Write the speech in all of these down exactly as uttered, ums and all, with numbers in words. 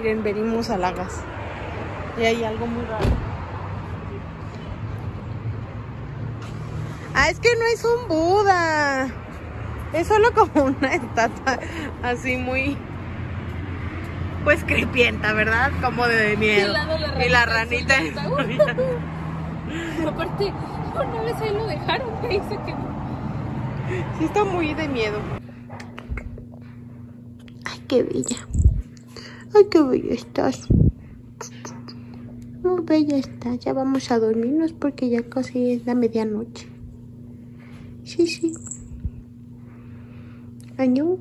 miren, venimos a Lagas. Y hay algo muy raro. Ah, es que no es un Buda. Es solo como una estatua así muy... pues crepienta, ¿verdad? Como de miedo. Y la ranita. Y la ranita. Aparte, una vez ahí lo dejaron, que dice que... Sí está muy de miedo. Ay, qué bella. Ay, qué bella estás. Muy bella estás. Ya vamos a dormirnos porque ya casi es la medianoche. Sí, sí. Año.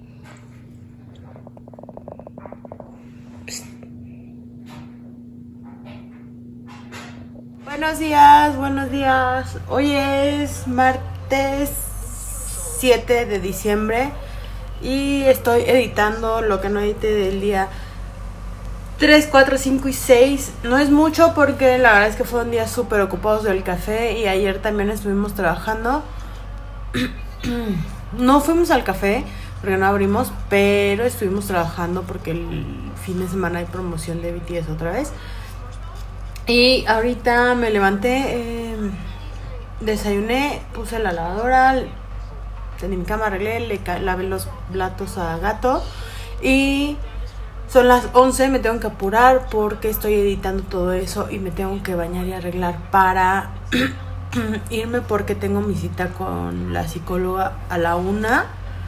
Buenos días, buenos días. Hoy es martes siete de diciembre y estoy editando lo que no edité del día tres, cuatro, cinco y seis. No es mucho porque la verdad es que fueron días súper ocupados del café y ayer también estuvimos trabajando. No fuimos al café porque no abrimos, pero estuvimos trabajando porque el fin de semana hay promoción de B T S otra vez. Y ahorita me levanté, eh, desayuné, puse la lavadora, en mi cama arreglé, le lavé los platos a Gato y son las once, me tengo que apurar porque estoy editando todo eso y me tengo que bañar y arreglar para irme porque tengo mi cita con la psicóloga a la una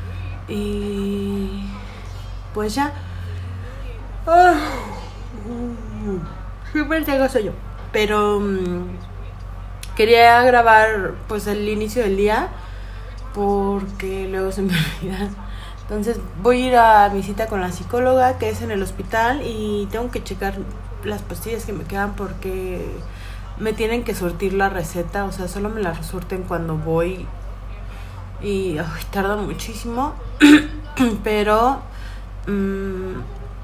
y pues ya. Oh. Siempre tengo sueño, pero um, quería grabar pues el inicio del día porque luego se me olvida. Entonces voy a ir a mi cita con la psicóloga que es en el hospital y tengo que checar las pastillas que me quedan porque me tienen que surtir la receta, o sea, solo me la surten cuando voy y ay, tarda muchísimo, pero um,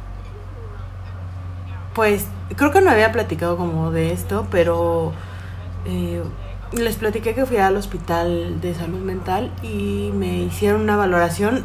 pues creo que no había platicado como de esto, pero eh, les platiqué que fui al hospital de salud mental y me hicieron una valoración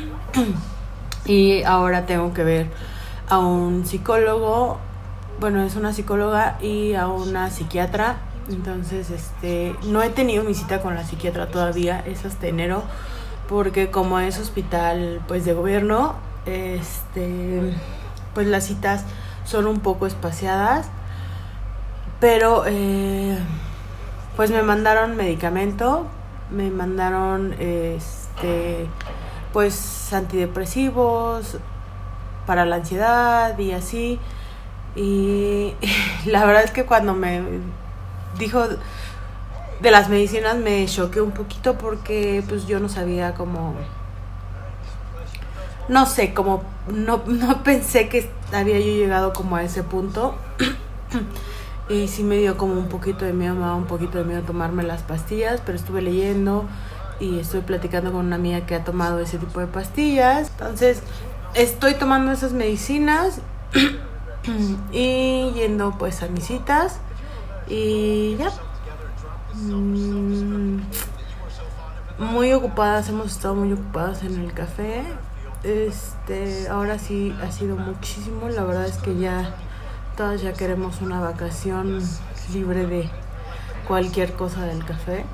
y ahora tengo que ver a un psicólogo, bueno, es una psicóloga y a una psiquiatra. Entonces, este, no he tenido mi cita con la psiquiatra todavía, es hasta enero, porque como es hospital pues de gobierno, este, pues las citas son un poco espaciadas, pero eh, pues me mandaron medicamento, me mandaron este pues antidepresivos para la ansiedad y así, y la verdad es que cuando me dijo de las medicinas me choqué un poquito porque pues yo no sabía cómo, no sé, como no, no pensé que había yo llegado como a ese punto y sí me dio como un poquito de miedo, me daba un poquito de miedo tomarme las pastillas, pero estuve leyendo y estoy platicando con una amiga que ha tomado ese tipo de pastillas, entonces estoy tomando esas medicinas y yendo pues a mis citas y ya. Mm, muy ocupadas, hemos estado muy ocupadas en el café. Este, ahora sí ha sido muchísimo, la verdad es que ya todas ya queremos una vacación libre de cualquier cosa del café.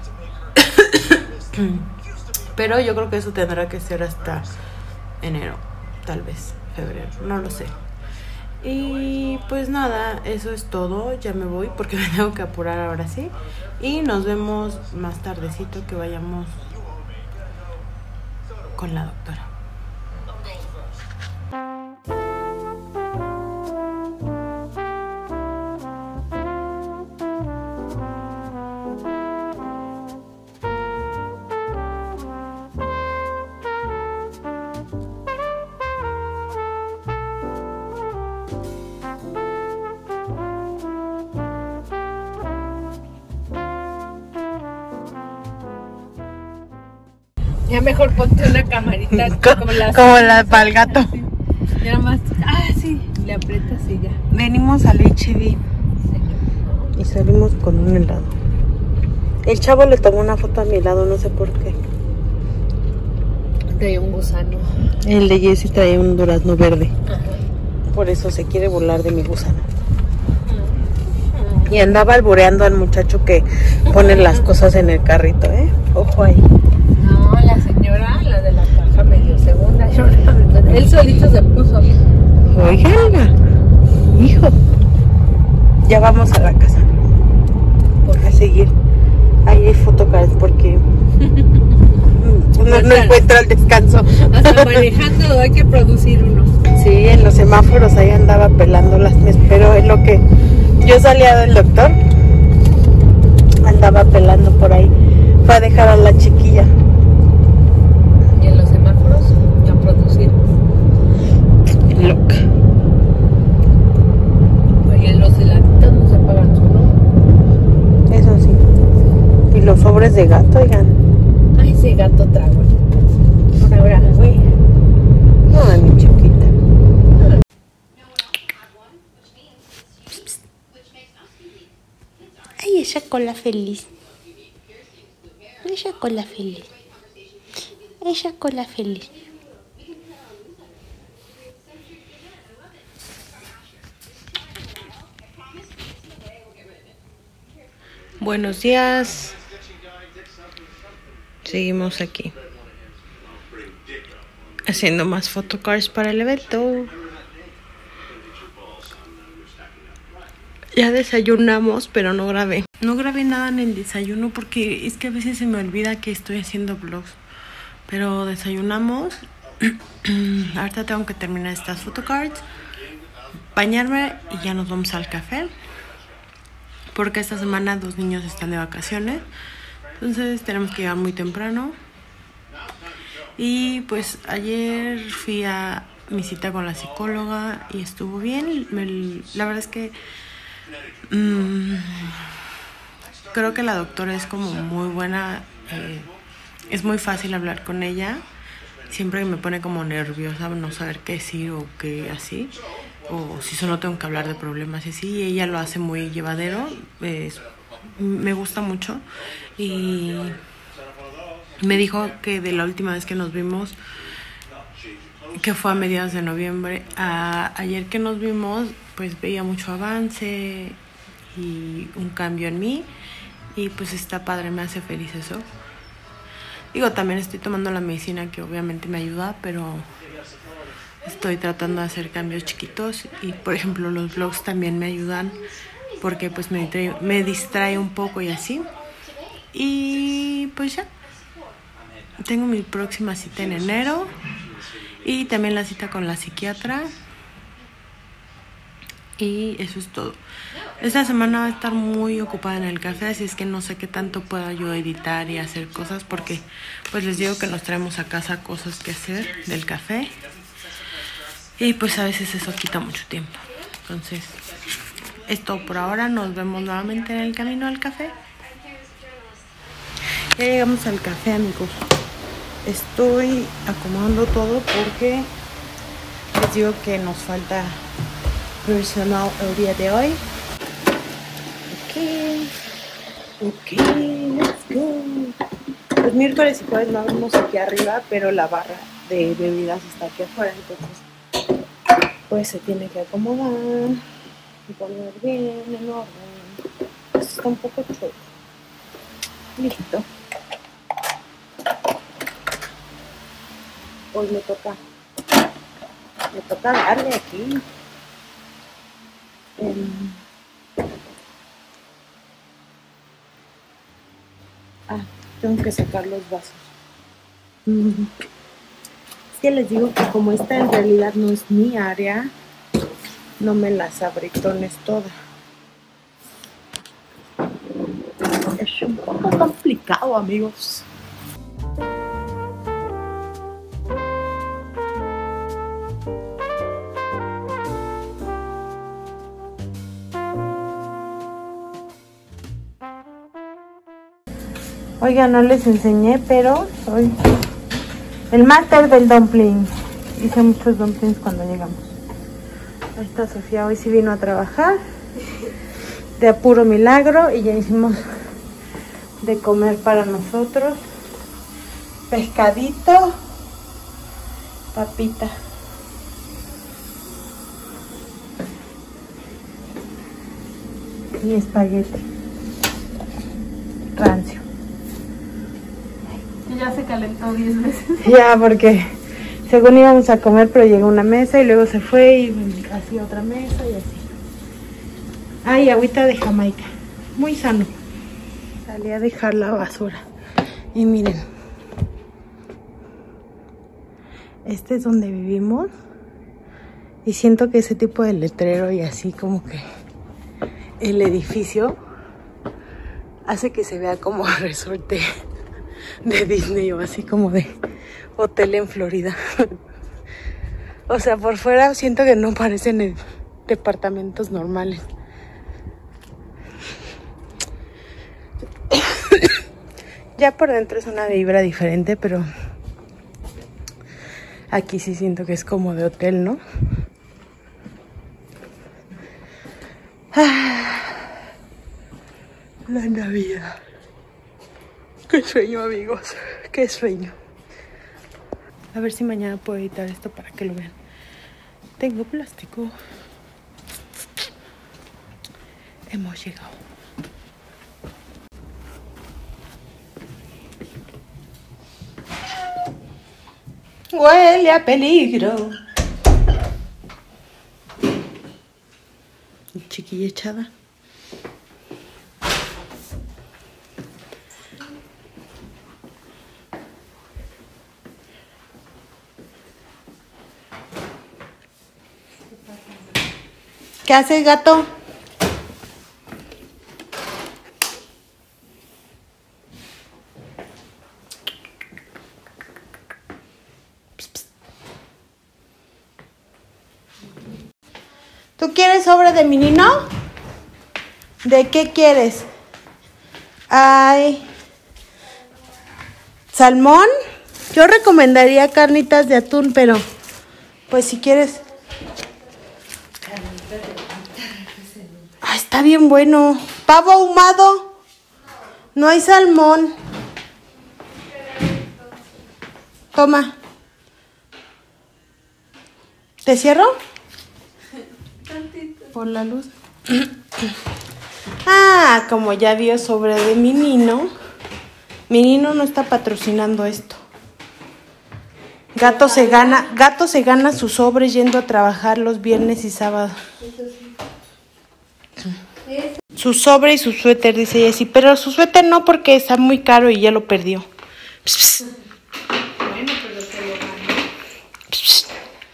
Pero yo creo que eso tendrá que ser hasta enero, tal vez febrero, no lo sé. Y pues nada, eso es todo, ya me voy porque me tengo que apurar ahora sí. Y nos vemos más tardecito que vayamos con la doctora. Ya mejor ponte una camarita como la, como la para el gato. Sí. Ya nada más, ah sí, le aprietas y ya. Venimos al H E B sí. Y salimos con un helado. El chavo le tomó una foto a mi helado, no sé por qué. Traía un gusano. El de Jessie traía un durazno verde. Ajá. por eso se quiere burlar de mi gusano. Y andaba albureando al muchacho que pone las cosas en el carrito, ¿eh? Ojo ahí. No, la señora, la de la caja medio segunda. Él solito se puso. Oiga, hijo. Ya vamos a la casa. A seguir. Ahí hay photocards porque no, no encuentro el descanso. Hasta manejando hay que producir uno. Sí, en los semáforos ahí andaba pelándolas. Me espero, es lo que yo salía del doctor. Andaba pelando por ahí. Fue a dejar a la chiquilla. Y en los semáforos ya producir. Loca. Y en los heladitos no se pagan solo. Eso sí. Y los sobres de gato, oigan. Ay, ese gato trago. Ahora, güey. No, mi chiquita. Ay, esa cola feliz. Esa cola feliz. Esa cola feliz. Buenos días. Seguimos aquí haciendo más photocards para el evento. Ya desayunamos, pero no grabé. No grabé nada en el desayuno porque es que a veces se me olvida que estoy haciendo vlogs. Pero desayunamos. Ahorita tengo que terminar estas photocards, bañarme y ya nos vamos al café. Porque esta semana dos niños están de vacaciones. Entonces tenemos que llegar muy temprano. Y pues ayer fui a mi cita con la psicóloga y estuvo bien. Me, la verdad es que mmm, creo que la doctora es como muy buena. Eh, es muy fácil hablar con ella. Siempre me pone como nerviosa no saber qué decir o qué así. O si solo tengo que hablar de problemas y así. Y ella lo hace muy llevadero. Eh, me gusta mucho. Y me dijo que de la última vez que nos vimos, que fue a mediados de noviembre, a ayer que nos vimos, pues veía mucho avance y un cambio en mí. Y pues está padre, me hace feliz eso. Digo, también estoy tomando la medicina que obviamente me ayuda, pero estoy tratando de hacer cambios chiquitos. Y por ejemplo los vlogs también me ayudan porque pues me distrae, me distrae un poco y así. Y pues ya. Tengo mi próxima cita en enero. Y también la cita con la psiquiatra. Y eso es todo. Esta semana va a estar muy ocupada en el café, así es que no sé qué tanto pueda yo editar y hacer cosas, porque pues les digo que nos traemos a casa cosas que hacer del café. Y pues a veces eso quita mucho tiempo. Entonces, es todo por ahora. Nos vemos nuevamente en el camino al café. Ya llegamos al café, amigos. Estoy acomodando todo porque les digo que nos falta personal el día de hoy. Ok, ok, let's go. Los miércoles y jueves no vemos aquí arriba, pero la barra de bebidas está aquí afuera, entonces pues se tiene que acomodar y poner bien en orden. Esto está un poco chulo. Listo. Hoy me toca, me toca darle aquí. Um, ah, tengo que sacar los vasos. Mm. Es que les digo que como esta en realidad no es mi área, no me las abritones todas. Es un poco complicado, amigos. Oiga, no les enseñé, pero soy el máster del dumpling. Hice muchos dumplings cuando llegamos. Ahí está Sofía, hoy sí vino a trabajar. De a puro milagro. Y ya hicimos de comer para nosotros. Pescadito. Papita. y espagueti rancio. Y ya se calentó diez veces. Ya, porque según íbamos a comer, pero llegó una mesa y luego se fue y hacía otra mesa y así. Ay, agüita de Jamaica, muy sano. Salí a dejar la basura y miren, este es donde vivimos y siento que ese tipo de letrero y así como que el edificio hace que se vea como a resorte de Disney o así como de hotel en Florida. O sea, por fuera siento que no parecen departamentos normales. Ya por dentro es una vibra diferente, pero aquí sí siento que es como de hotel, ¿no? Ah, la Navidad. Qué sueño, amigos. Qué sueño. A ver si mañana puedo editar esto para que lo vean. Tengo plástico. Hemos llegado. Huele a peligro. Chiquilla echada. ¿Qué haces, gato? ¿Tú quieres sobra de menino? ¿De qué quieres? Ay, salmón. Yo recomendaría carnitas de atún, pero pues si quieres. Ah, está bien bueno. Pavo ahumado. No hay salmón. Toma. ¿Te cierro? Por la luz. Ah, como ya vio sobre de Minino. Minino no está patrocinando esto. Gato se gana, Gato se gana sus sobres yendo a trabajar los viernes y sábados. Su sobre y su suéter, dice Jessie. Pero su suéter no, porque está muy caro y ya lo perdió. Pss, pss. Bueno, pero se lo ganó. Pss, pss.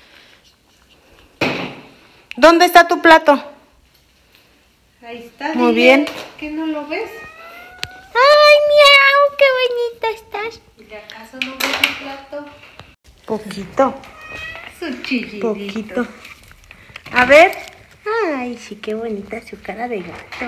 ¿Dónde está tu plato? Ahí está. Muy dile, bien. ¿Qué no lo ves? Ay, miau, qué bonita estás. ¿Y acaso no ves el plato? Poquito, Su chillidito. poquito. A ver. Ay, sí, qué bonita su cara de gato.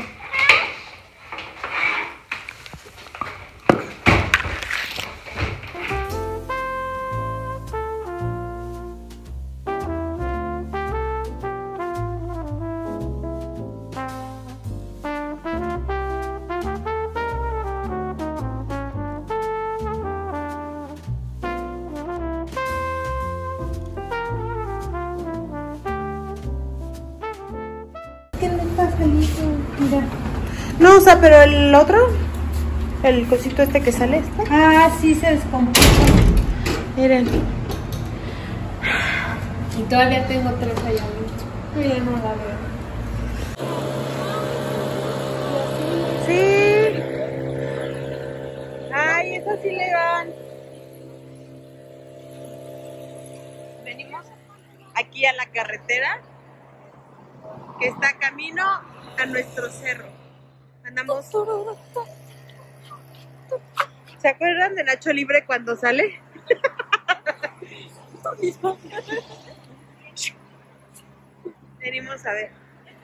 ¿Qué no está feliz? Mira. No, o sea, pero el otro, el cosito este que sale, este. Ah, sí se descompuso. Miren. Y todavía tengo tres allá adentro. Yo ya no la veo. Sí. Ay, eso sí le van. Venimos aquí a la carretera que está camino a nuestro cerro. Andamos. ¿Se acuerdan de Nacho Libre cuando sale? Venimos a ver.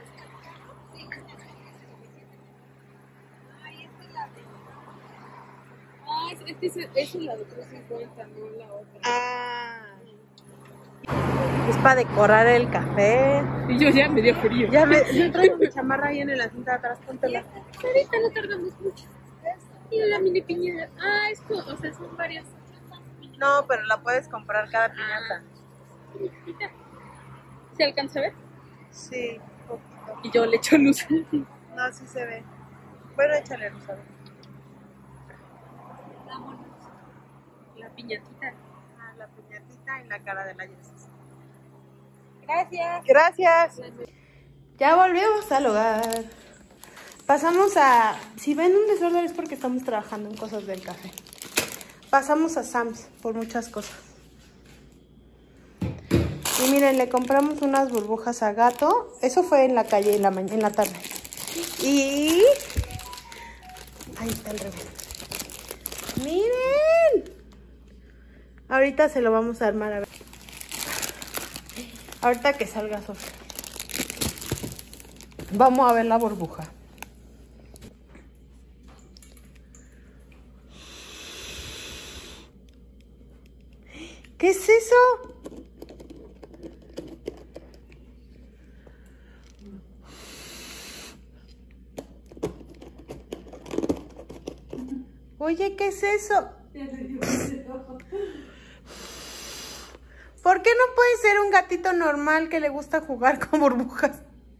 Ah, es, es, es, es la de tres cincuenta, no la otra. Ah. Es para decorar el café. Y yo ya me dio frío. Ya me, yo traigo mi chamarra ahí en el asiento de atrás, póntela. Ahorita no tardamos mucho. Y la mini piñera. Ah, esto, o sea, son varias. No, pero la puedes comprar cada piñata. ¿Se alcanza a ver? Sí. Y yo le echo luz. No, No, sí se ve. Bueno, échale, Rosario. Vámonos. La piñatita. Ah, la piñatita y la cara de la Jessie. Gracias. Gracias. Ya volvemos al hogar. Pasamos a... Si ven un desorden es porque estamos trabajando en cosas del café. Pasamos a Sam's por muchas cosas. Y miren, le compramos unas burbujas a Gato. Eso fue en la calle en la, en la tarde. Y... ahí está el revés. ¡Miren! Ahorita se lo vamos a armar a ver. Ahorita que salga Sofía. Vamos a ver la burbuja. ¿Qué es eso? Oye, ¿qué es eso? ¿Por qué no puede ser un gatito normal que le gusta jugar con burbujas?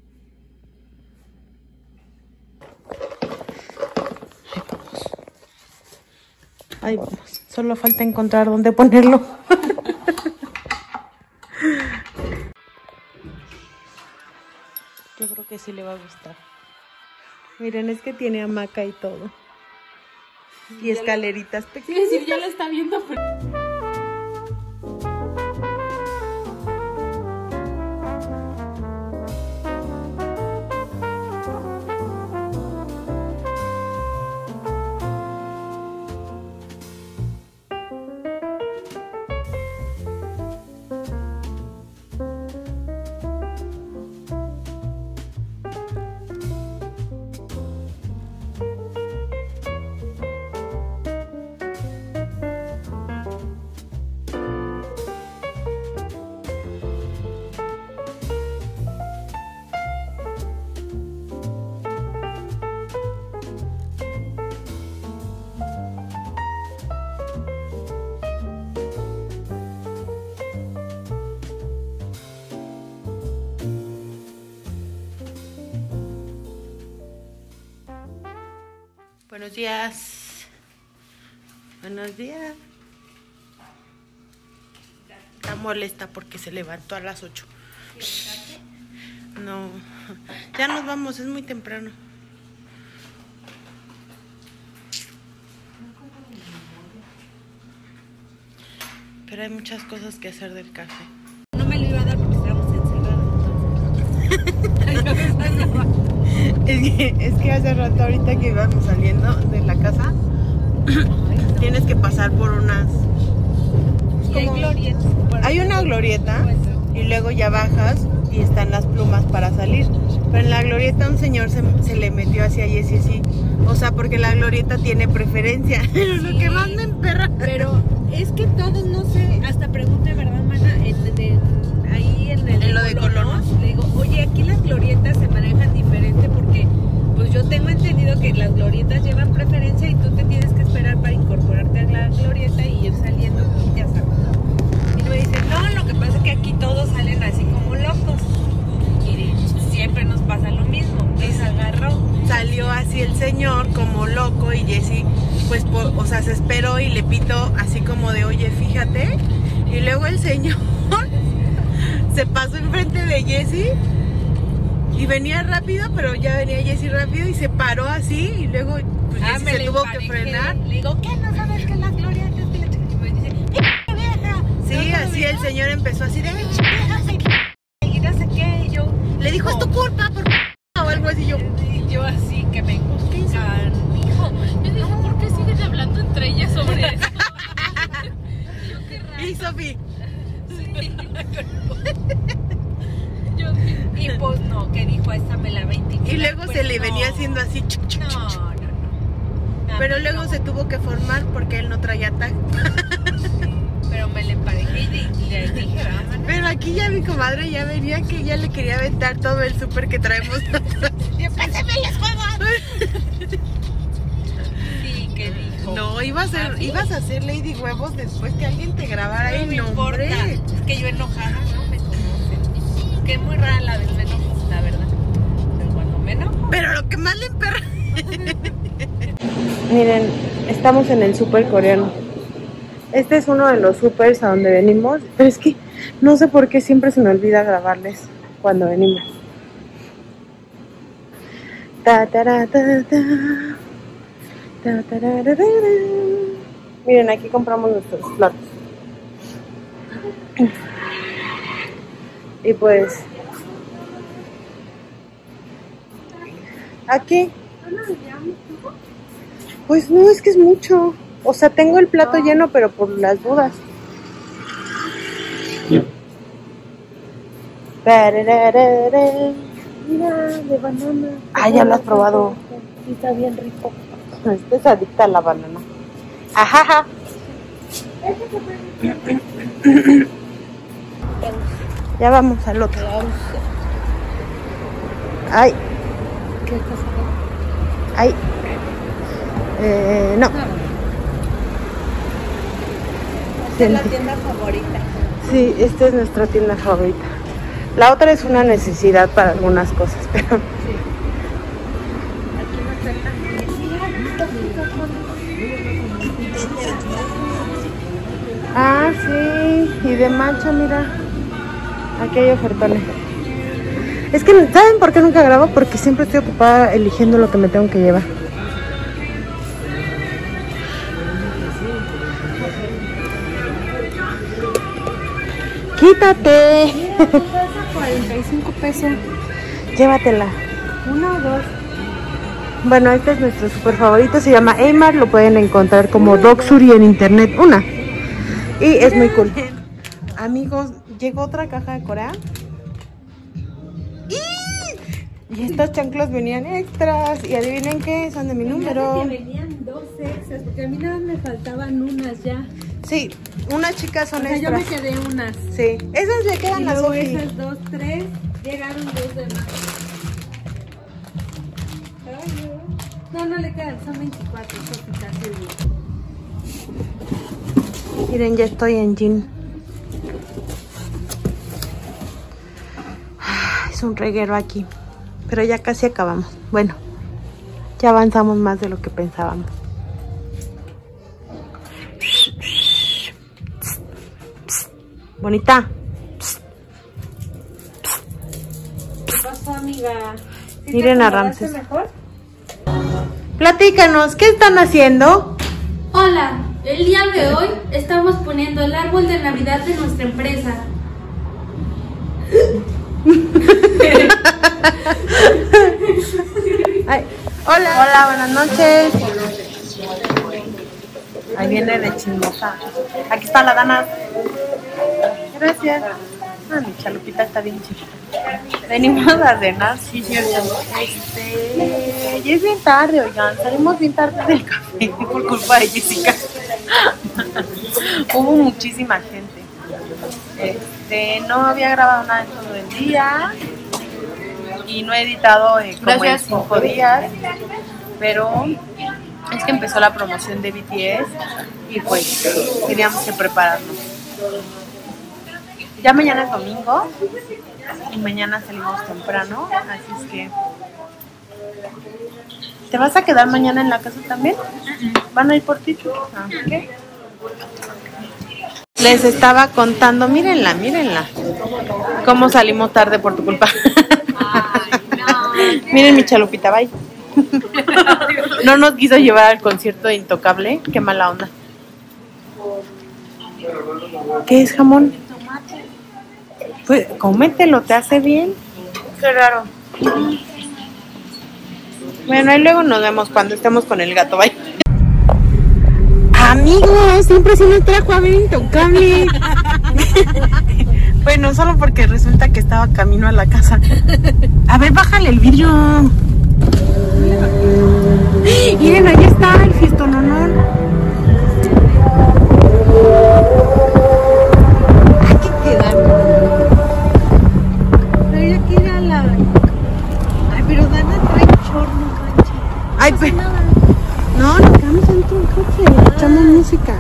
Ahí vamos. Ahí vamos. Solo falta encontrar dónde ponerlo. Yo creo que sí le va a gustar. Miren, es que tiene hamaca y todo. Y escaleritas pequeñas. Sí, ya lo está viendo. Pero... Buenos días. Buenos días. Está molesta porque se levantó a las ocho. No, ya nos vamos, es muy temprano. Pero hay muchas cosas que hacer del café. No me lo iba a dar porque estábamos encerrados. Es que, es que hace rato, ahorita que íbamos saliendo de la casa, ay, no. Tienes que pasar por unas... Y hay glorietas. Hay una glorieta y luego ya bajas y están las plumas para salir. Pero en la glorieta un señor se, se le metió hacia Jessie así. O sea, porque la glorieta tiene preferencia. Pero sí, lo que más me emperra. Pero es que todos, no sé, hasta pregunté, ¿verdad, mana? En, en, ahí en el... En lo de Colonos. Le digo, oye, aquí las glorietas se manejan diferente porque pues yo tengo entendido que las glorietas llevan preferencia y tú te tienes que esperar para incorporarte a la glorieta y ir saliendo, ya sabes, ¿no? Y me dicen, no, lo que pasa es que aquí todos salen así como locos. Y siempre nos pasa lo mismo, que se agarró. Salió así el señor como loco y Jessie, pues, por, o sea, se esperó y le pitó así como de, oye, fíjate. Y luego el señor se pasó enfrente de Jessie y venía rápido, pero ya venía Jessie rápido y se paró así y luego pues ah, Jessie se tuvo que frenar. Le digo, ¿qué? ¿No sabes que las glorietas? Y me dice, ¡qué vieja! Sí, así el señor empezó así de... Y no sé qué, y yo... Le dijo, es tu culpa, por o algo así. Yo, y yo así que me buscan, hijo. Yo dije, ¿por qué siguen hablando entre ellas sobre eso? Yo, qué raro. Y Sofi. Sí. Yo, y pues no, que dijo, esta me la veinticuatro. Y luego pues se le no. venía haciendo así. Chuc, chuc, No, chuc. no, no. Pero luego no. Se tuvo que formar porque él no traía tag. Pero me le emparejé y le dije, ah, pero aquí ya mi comadre ya venía que ya le quería aventar todo el súper que traemos. ¡Pásame los juegos! Sí, que dijo. No, iba a ser, ibas a hacer Lady Huevos después que alguien te grabara ahí. No me No, importa. hombre. Es que yo enojada, ¿no? Me conocen. Que es muy rara la del enojo, la verdad. Pero cuando me enojo. Pero lo que más le emperra. Miren, estamos en el súper coreano. Este es uno de los supers a donde venimos, pero es que no sé por qué siempre se me olvida grabarles cuando venimos. Ta, ta, ta, ta, ta. Ta, ta, ta, ta, ta. Miren, aquí compramos nuestros platos. Y pues aquí pues no, es que es mucho. O sea, tengo el plato lleno, pero por las dudas. Mira, de banana. Ah, ya lo has probado. Sí, está bien rico. Este es adicta a la banana. Ajaja. Ya vamos al otro. Ay. ¿Qué estás haciendo? Ay. Eh, no. Esta es la tienda favorita. Sí, esta es nuestra tienda favorita. La otra es una necesidad para algunas cosas, pero... Sí. Aquí no está tan... Ah, sí. Y de mancha, mira. Aquí hay ofertones. Es que, ¿saben por qué nunca grabo? Porque siempre estoy ocupada eligiendo lo que me tengo que llevar. ¡Quítate! cuarenta y cinco pesos. Llévatela. Una o dos. Bueno, este es nuestro super favorito. Se llama Aymar. Lo pueden encontrar como Dogsuri en internet. Una. Y es muy cool. Amigos, llegó otra caja de Corea. Y estos chanclos venían extras. Y adivinen qué, son de mi número. Que venían dos extras, porque a mí nada me faltaban unas ya. Sí, unas chicas son O sea, extras. yo me quedé unas. Sí, esas le quedan Y a luego Sofi. esas dos, tres, llegaron dos de más. No, no le quedan, son veinticuatro, Sofi, casi el día. Miren, ya estoy en jean. Es un reguero aquí. Pero ya casi acabamos. Bueno, ya avanzamos más de lo que pensábamos. Bonita. ¿Qué pasó, amiga? ¿Sí Miren te a acomodaste Ramses. mejor? Platícanos, ¿qué están haciendo? Hola, el día de hoy estamos poniendo el árbol de Navidad de nuestra empresa. Ay, hola. Hola, buenas noches. Ahí viene de chismosa. Aquí está la Dana. Gracias. Ah, mi chalupita está bien chiquita. Venimos a cenar, sí, cierto. Este, ya es bien tarde, oigan. Salimos bien tarde del café por culpa de Jessica. Hubo muchísima gente. Este, no había grabado nada en todo el día. Y no he editado eh, como Gracias. en cinco días. Pero es que empezó la promoción de B T S. Y pues teníamos que prepararnos. Ya mañana es domingo y mañana salimos temprano, así es que... ¿Te vas a quedar mañana en la casa también? ¿Van a ir por ti? Ah, ¿qué? Les estaba contando, mírenla, mírenla, cómo salimos tarde por tu culpa. Miren mi chalupita, bye. No nos quiso llevar al concierto de Intocable, qué mala onda. ¿Qué es jamón? Pues cómetelo, te hace bien. Qué raro. Bueno, ahí luego nos vemos cuando estemos con el gato. Bye. Amigos, siempre se nos trajo a ver Intocable. Bueno, solo porque resulta que estaba camino a la casa. A ver, bájale el vidrio. Miren, ahí está el fiestononón. Aquí quedamos. Pero ya aquí era la... Ay, pero Dana trae short, no manches. Ay, pues. No, nos quedamos dentro del coche. Escuchamos música.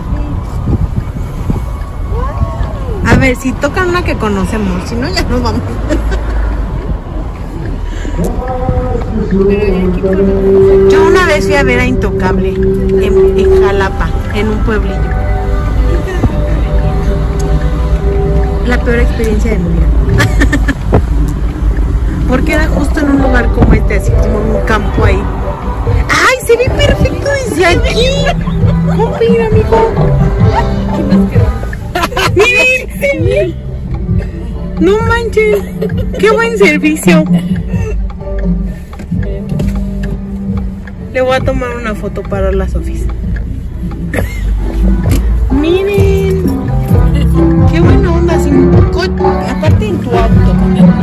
A ver, si tocan una que conocemos, si no, ya nos vamos. Yo una vez fui a ver a Intocable en, en Jalapa, en un pueblillo. La peor experiencia de mi vida. Porque era justo en un lugar como este, así como en un campo ahí. ¡Ay, se ve perfecto desde aquí! ¿Cómo mira, amigo? ¡Miren! ¡No manches! ¡Qué buen servicio! Le voy a tomar una foto para las office. ¡Miren! ¡Qué buena onda! Sin coche, aparte en tu auto.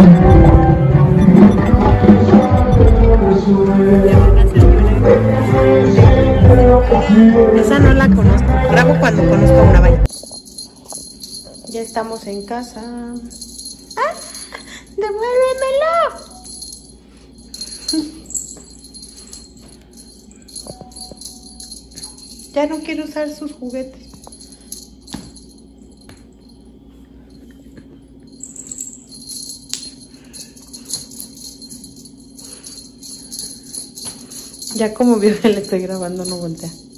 Esa no la conozco. Grabo cuando conozco una valla. Ya estamos en casa. ¡Ah! ¡Devuélvemelo! Ya no quiero usar sus juguetes. Ya como vio que le estoy grabando, no voltea.